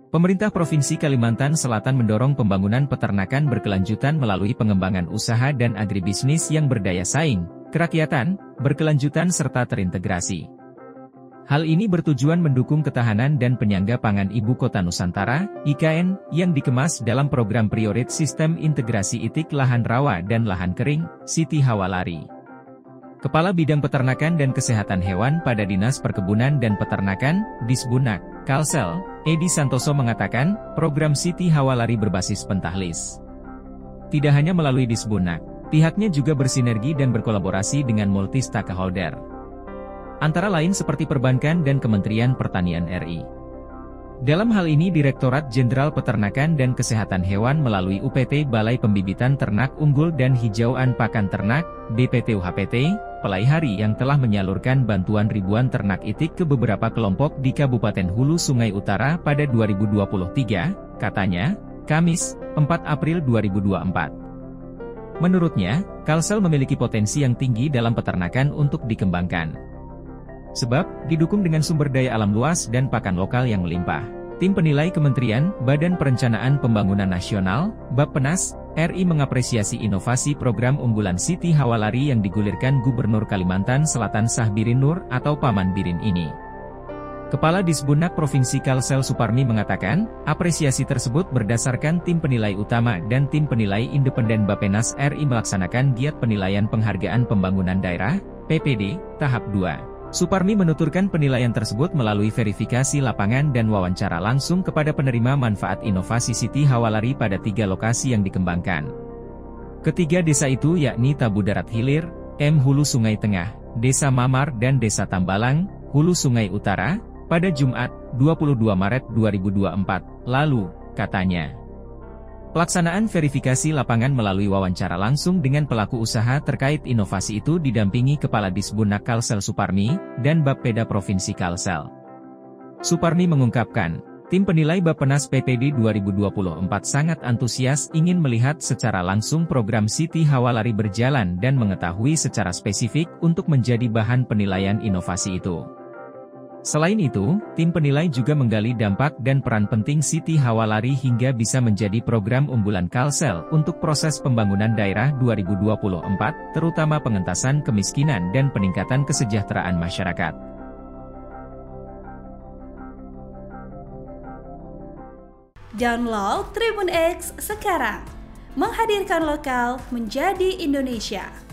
Pemerintah Provinsi Kalimantan Selatan mendorong pembangunan peternakan berkelanjutan melalui pengembangan usaha dan agribisnis yang berdaya saing, kerakyatan, berkelanjutan serta terintegrasi. Hal ini bertujuan mendukung ketahanan dan penyangga pangan Ibu Kota Nusantara, IKN, yang dikemas dalam program Priorit Sistem Integrasi Itik Lahan Rawa dan Lahan Kering, Siti Hawalari. Kepala Bidang Peternakan dan Kesehatan Hewan pada Dinas Perkebunan dan Peternakan, Disbunak, Kalsel, Edi Santoso mengatakan, program Siti Hawalari berbasis pentahlis. Tidak hanya melalui Disbunak, pihaknya juga bersinergi dan berkolaborasi dengan multi-stakeholder. Antara lain seperti perbankan dan Kementerian Pertanian RI. Dalam hal ini Direktorat Jenderal Peternakan dan Kesehatan Hewan melalui UPT Balai Pembibitan Ternak Unggul dan Hijauan Pakan Ternak, BPTUHPT, Pelaihari yang telah menyalurkan bantuan ribuan ternak itik ke beberapa kelompok di Kabupaten Hulu Sungai Utara pada 2023, katanya, Kamis, 4 April 2024. Menurutnya, Kalsel memiliki potensi yang tinggi dalam peternakan untuk dikembangkan. Sebab, didukung dengan sumber daya alam luas dan pakan lokal yang melimpah. Tim penilai Kementerian, Badan Perencanaan Pembangunan Nasional, Bappenas, RI mengapresiasi inovasi program unggulan Siti Hawalari yang digulirkan Gubernur Kalimantan Selatan Sahbirin Nur atau Paman Birin ini. Kepala Disbunak Provinsi Kalsel Suparmi mengatakan, apresiasi tersebut berdasarkan tim penilai utama dan tim penilai independen Bappenas RI melaksanakan giat penilaian penghargaan pembangunan daerah, PPD, tahap 2. Suparmi menuturkan penilaian tersebut melalui verifikasi lapangan dan wawancara langsung kepada penerima manfaat inovasi Siti Hawalari pada 3 lokasi yang dikembangkan. Ketiga desa itu yakni Tabu Darat Hilir, M Hulu Sungai Tengah, Desa Mamar dan Desa Tambalang, Hulu Sungai Utara, pada Jumat, 22 Maret 2024, lalu, katanya. Pelaksanaan verifikasi lapangan melalui wawancara langsung dengan pelaku usaha terkait inovasi itu didampingi Kepala Disbunak Kalsel Suparmi, dan Bapeda Provinsi Kalsel. Suparmi mengungkapkan, tim penilai Bappenas PPD 2024 sangat antusias ingin melihat secara langsung program Siti Hawalari berjalan dan mengetahui secara spesifik untuk menjadi bahan penilaian inovasi itu. Selain itu, tim penilai juga menggali dampak dan peran penting Siti Hawalari hingga bisa menjadi program unggulan Kalsel untuk proses pembangunan daerah 2024, terutama pengentasan kemiskinan dan peningkatan kesejahteraan masyarakat. Download Tribun X sekarang, menghadirkan lokal menjadi Indonesia.